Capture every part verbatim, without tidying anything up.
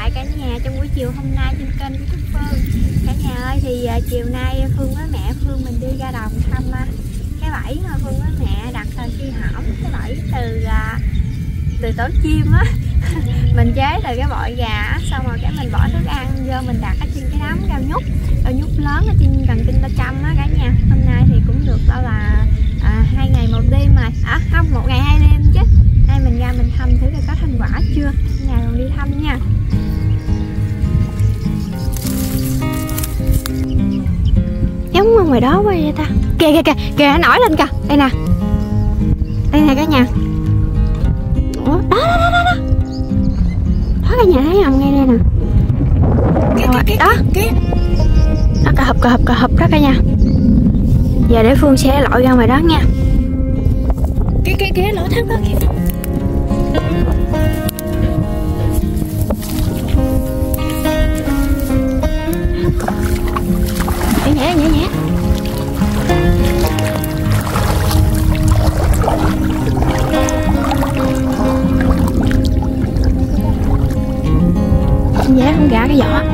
lại cả nhà trong buổi chiều hôm nay trên kênh của Trúc Phương. Cả nhà ơi, thì uh, chiều nay Phương với mẹ Phương mình đi ra đồng thăm uh, cái bẫy mà Phương với mẹ đặt uh, khi hỏng cái bẫy từ uh, từ tổ chim á. Mình chế từ cái bọi gà á, xong rồi cái mình bỏ thức ăn vô mình đặt ở trên cái đám rau nhút, rau nhút lớn ở trên gần kinh ba trăm á cả nhà. Hôm nay thì cũng được bao là à, hai ngày một đêm rồi, à không, một ngày hai đêm chứ. Nay mình ra mình thăm thử coi có thành quả chưa, nhà còn đi thăm nha. Giống ở ngoài đó quá vậy ta. Kìa kìa kìa, kìa nó nổi lên kìa. Đây nè. Đây nè cả nhà. Ủa, đó đó đó đó. Đó, đó cả nhà thấy không, ngay đây nè. Rồi, đó. Đó cà hụp cà hụp cà hụp đó cả nhà. Giờ để Phương sẽ lội ra ngoài đó nha. Cái cái cái lỗ thác đó kìa. Nhẹ nhẹ nhẹ. Dạ không gã cái vỏ.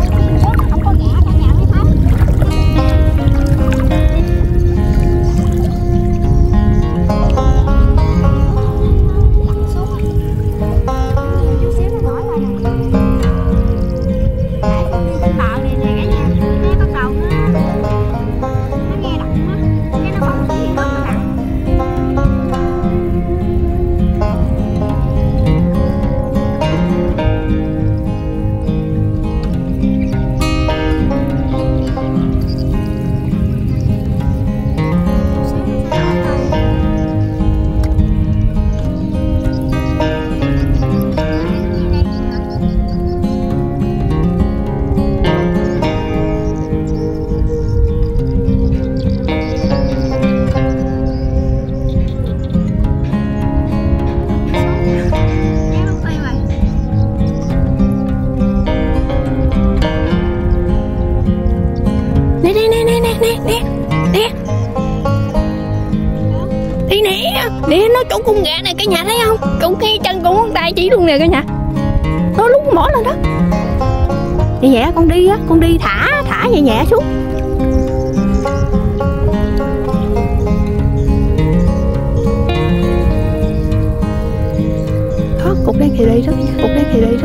Nè, nó chỗ con gà này cả nhà thấy không? Cũng ngay chân con ngón tay chỉ luôn nè cả nhà. Nó lúc mỏ lên đó. Nhẹ nhẹ con đi á, con đi thả, thả nhẹ nhẹ xuống. Đó, cục đen kì đi đó, cục đen kì đi đó.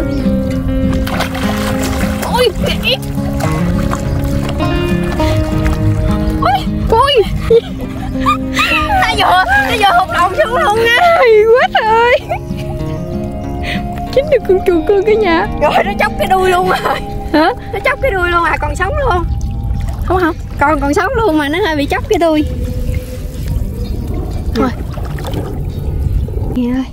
Ôi, kìa. Ôi, ôi. Nó vừa, nó vừa hụt đầu xuống luôn nha. Hay quá trời ơi. Chính được con chuột cương cả nhà. Rồi nó chóc cái đuôi luôn rồi. Hả? Nó chóc cái đuôi luôn à, còn sống luôn. Không không, còn còn sống luôn mà nó hơi bị chóc cái đuôi. Thôi. Nghe ơi.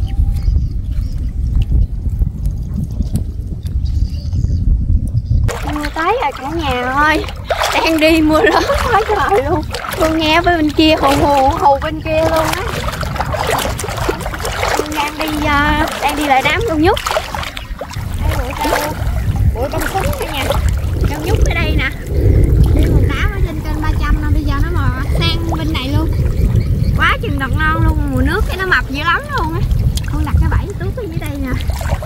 Mưa tới rồi cả nhà ơi. Đang đi mưa lớn quá trời luôn. Phương nghe với bên kia hù hù hù bên kia luôn á. Phương đang đi uh, đang đi lại đám rau nhút. Đây bụi rau bụi bông súng cả nhà. Rau nhút ở đây nè. Đi một đám ở trên kênh ba trăm nè, bây giờ nó mò sang bên này luôn. Quá chừng đọt non luôn, mùa nước cái nó mập dữ lắm luôn á. Phương đặt cái bẫy tuốt ở dưới đây nè.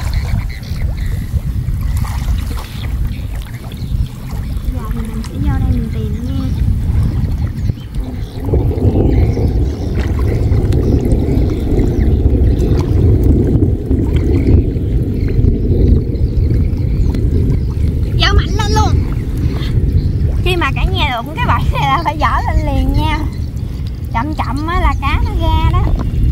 Giờ thì mình sẽ vô đây mình tìm nha. Đụng cái bẫy này là phải dở lên liền nha. Chậm chậm á là cá nó ra đó.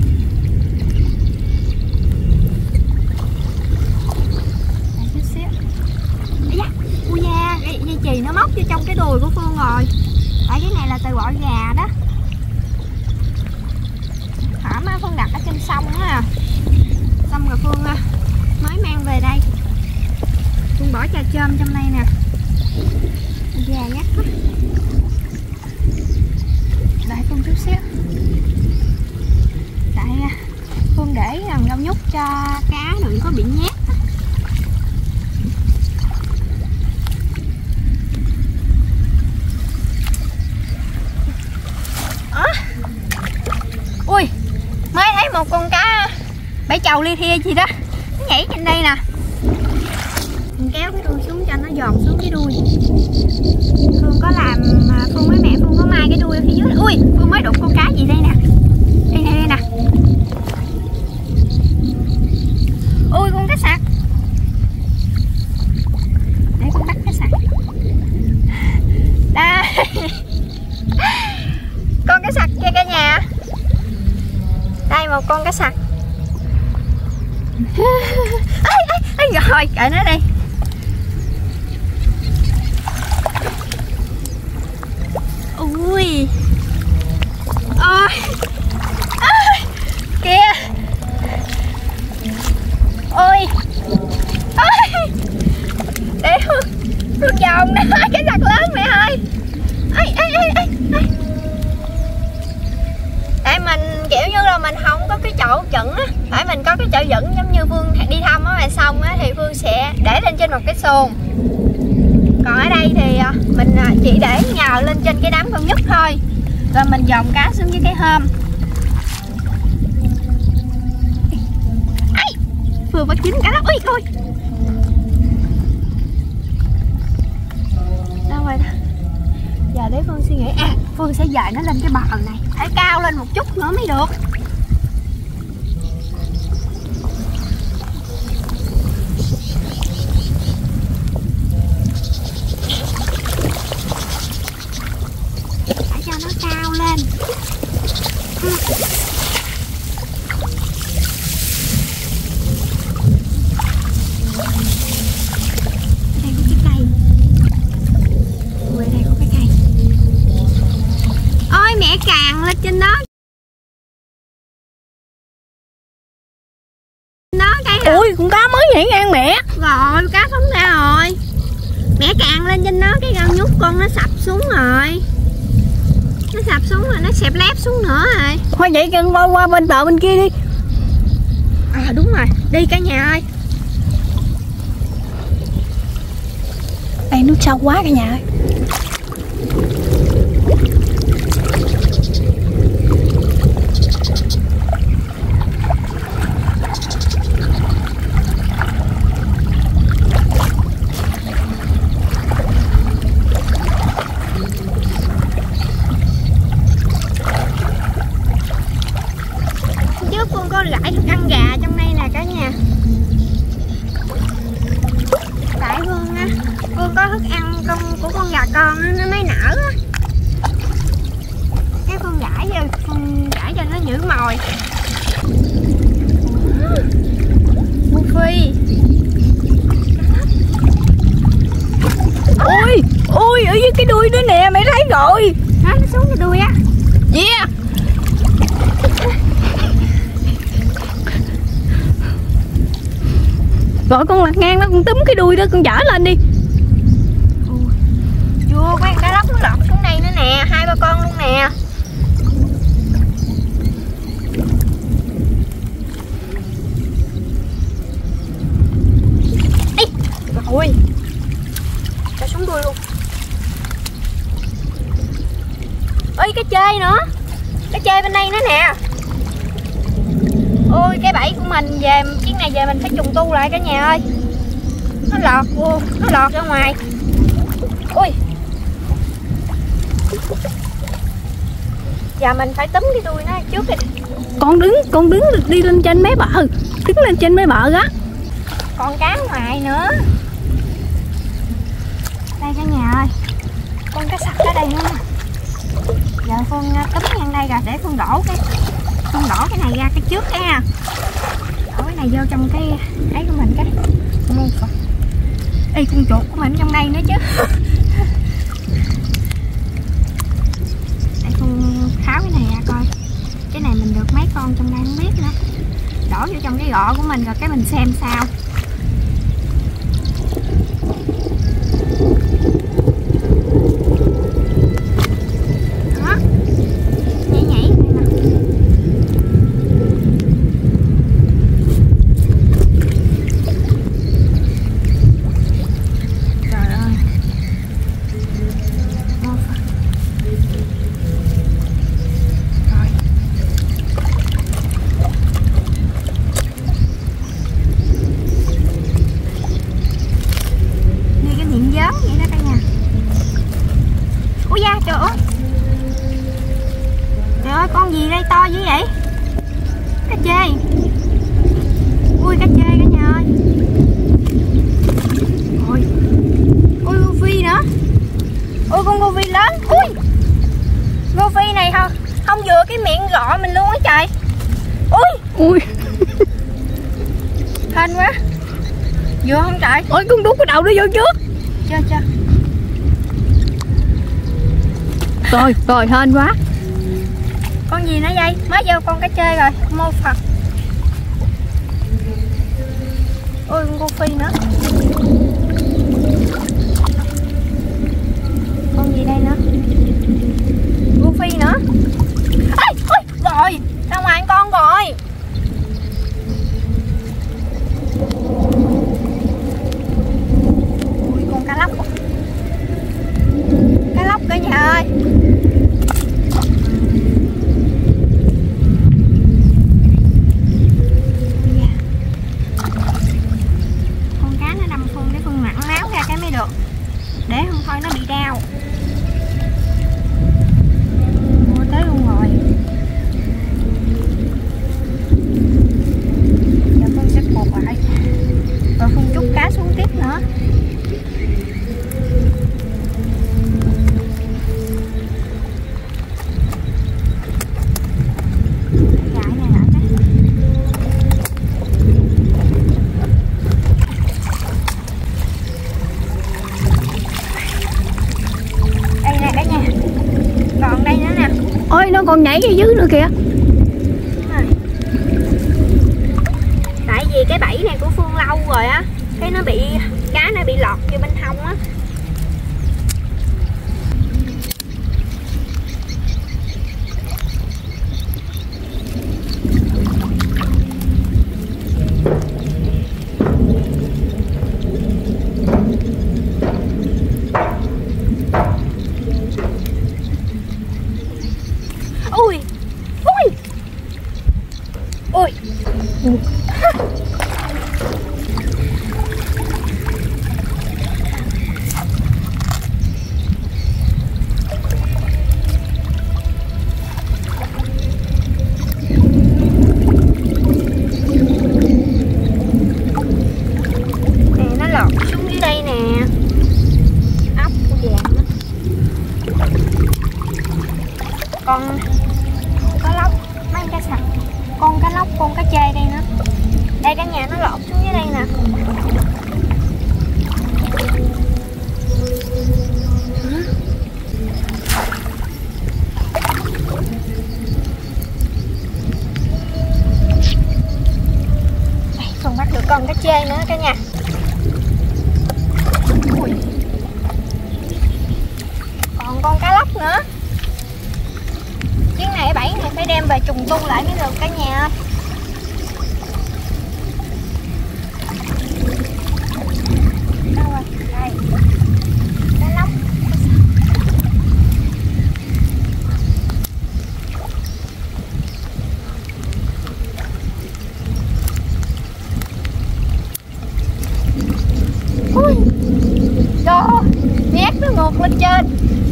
Đây chút xíu. Ây da, ui da, dây, dây chì nó móc vô trong cái đùi của Phương rồi. Tại cái này là từ bọi gà đó. Hả má Phương đặt ở trên sông á. Xong rồi Phương mới mang về đây. Phương bỏ trà chôm trong đây nè. Gà nhắc quá. Đợi Phương chút xíu. Tại Phương để rau nhút cho cá đừng có bị nhát. À. Ui, mới thấy một con cá bẫy chầu li thia gì đó, nó nhảy trên đây nè. Mình kéo cái đuôi xuống cho nó giòn xuống cái đuôi. Phương có làm, Phương với mẹ Phương có mai cái đuôi ở phía dưới. Ui, Phương mới đụng con cá gì đây nè. Đây nè, đây nè. Ui, con cá sặc. Để con bắt cá sặc. Đây. Con cá sặc kia cả nhà. Đây một con cá sặc. Ê, ê, ê, rồi, kệ nó đi. Ui. Ôi. À, kìa. Ôi. Ôi. Để Hương Hương vòng nè, cái sặc lớn mẹ ơi. Ê, ê, ê, ê, ê. Tại mình kiểu như là mình không có cái chỗ dựng á, phải mình có cái chỗ dựng giống như Phương đi thăm á, mà xong á thì Phương sẽ để lên trên một cái xuồng. Còn ở đây thì mình chỉ để nhào lên trên cái đám con nhút thôi, rồi mình dòng cá xuống với cái hôm. Ấy, Phương bắt chín cá lóc. Ui thôi. Đâu rồi đó. Giờ để Phương suy nghĩ. À, Phương sẽ dời nó lên cái bờ này, phải cao lên một chút nữa mới được. Phải cho nó cao lên. Ừ. Đây có cái cây. Ui, đây có cái cây. Ôi mẹ càng lên trên đó. Đó cây rồi. Ui, con cá mới nhảy ngang mẹ. Rồi cá phóng ra rồi. Mẹ càng lên trên đó cái gao nhút con nó sập xuống rồi. Nó sập xuống rồi, nó xẹp lép xuống nữa rồi. Thôi vậy cần qua, qua bên bờ bên kia đi. À đúng rồi, đi cả nhà ơi. Đây nước sâu quá cả nhà ơi. Trước Phương có rải thức ăn gà trong đây nè cả nhà. Tại Phương á, Phương có thức ăn con của con gà con á, nó mới nở á. Cái Phương rải vô, Phương rải cho nó nhử mồi. Mu Phi. Ui, ui, ở dưới cái đuôi đó nè, mày thấy rồi. Hả, nó xuống cái đuôi á. Yeah. Gọi con lật ngang nó, con túm cái đuôi đó, con chở lên đi. Chưa, có cá lóc nó lọt xuống đây nữa nè, hai ba con luôn nè. Ê, rồi. Cho xuống đuôi luôn. Ôi, cá chê nữa. Cá chê bên đây nữa nè. Ôi, cái bẫy của mình về, chuyến này về mình phải trùng tu lại cả nhà ơi. Nó lọt vô, nó lọt ra ngoài. Ui. Giờ mình phải túm cái đuôi nó trước đi. Con đứng, con đứng đi lên trên mé bờ. Đứng lên trên mé bờ á. Còn cá ngoài nữa. Đây cả nhà ơi. Con cá sặc ở đây nữa nè. Giờ Phương túm ngang đây rồi để Phương đổ cái Phương đổ cái này ra cái trước cái nha. Đổ cái này vô trong cái ấy của mình cái. Ê, con chuột của mình trong đây nữa chứ. Để Phương tháo cái này ra coi. Cái này mình được mấy con trong đây không biết nữa. Đổ vô trong cái gọ của mình rồi cái mình xem sao. Đó. Nhảy nhảy đây nè. Trời ơi. Rồi. Vừa không trời? Ôi con đút cái đầu nó vô trước. Chưa chưa. Rồi rồi hên quá. Con gì nữa vậy? Mới vô con cá chê rồi. Mô Phật. Ôi con cô Phi nữa. Con gì đây nữa? Cô Phi nữa. Ê, ôi, rồi ra ngoài con rồi. Ui con cá lóc. Cá lóc cả nhà ơi. Con cá nó đâm Phương để Phương mặn máu ra cái mới được. Để không thôi nó bị đau. Mua tới luôn rồi. Giờ Phương sẽ cột lại. Rồi Phương trút cá xuống tiếp nữa. Gãi này lại cái. Đây nè cả nhà. Còn đây nữa nè. Ôi nó còn nhảy ngay dưới nữa kìa. Tại vì cái bẫy này của Phương lâu rồi á, cái nó bị cá nó bị lọt vô bên hông á. Ui, ui, ui. Nè nó lọt xuống dưới đây nè. Ốc vàng đó. Con cá lóc, mấy cá sặc. Con cá lóc, con cá chê đây nữa. Đây cả nhà nó lọt xuống dưới đây nè. Đây, còn bắt được con cá chê nữa cả nhà. Ui. Còn con cá lóc nữa. Chuyến này bẫy này phải đem về trùng tu lại mới được cả nhà ơi. Đâu rồi? Đây. Cá lóc. Ui. Trời, nhét nó ngược lên trên.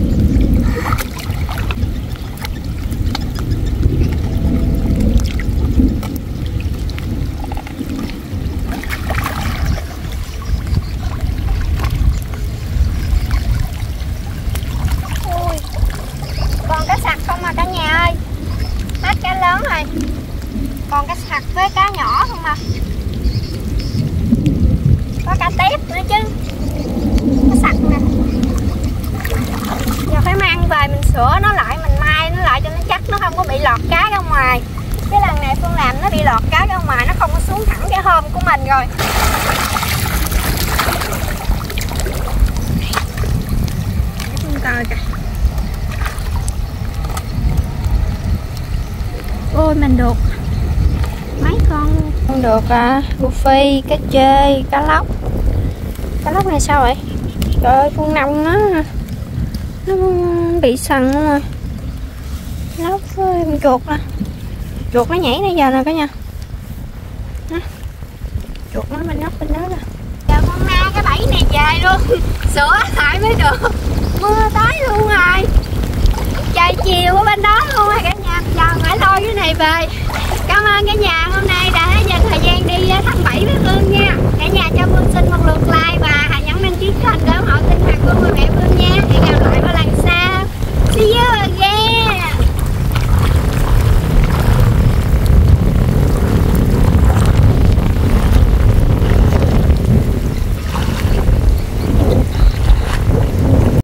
Còn cá sặc với cá nhỏ không à. Có cá tép nữa chứ. Cá sặc nè. Giờ phải mang về mình sửa nó lại, mình mai nó lại cho nó chắc, nó không có bị lọt cá ra ngoài. Cái lần này Phương làm nó bị lọt cá ra ngoài, nó không có xuống thẳng cái hôm của mình rồi. Để Phương coi kìa. Ôi mình được mấy con luôn. Con được à, gu phi, cá chê, cá lóc. Cá lóc này sao vậy? Trời ơi, con nông nó nó bị sần luôn rồi. Lóc với con chuột nè. Chuột nó nhảy nãy giờ nè cả nhà. Đó. Chuột nó bên nóc bên đó nè. Giờ con na cái bẫy này về luôn. Sửa lại mới được. Mưa tới luôn rồi. Trời chiều ở bên đó luôn rồi cả nhà. Giờ phải lôi cái này về. Cảm ơn cả nhà hôm nay đã dành thời gian đi thăm bẫy với Phương nha. Cả nhà cho Phương xin một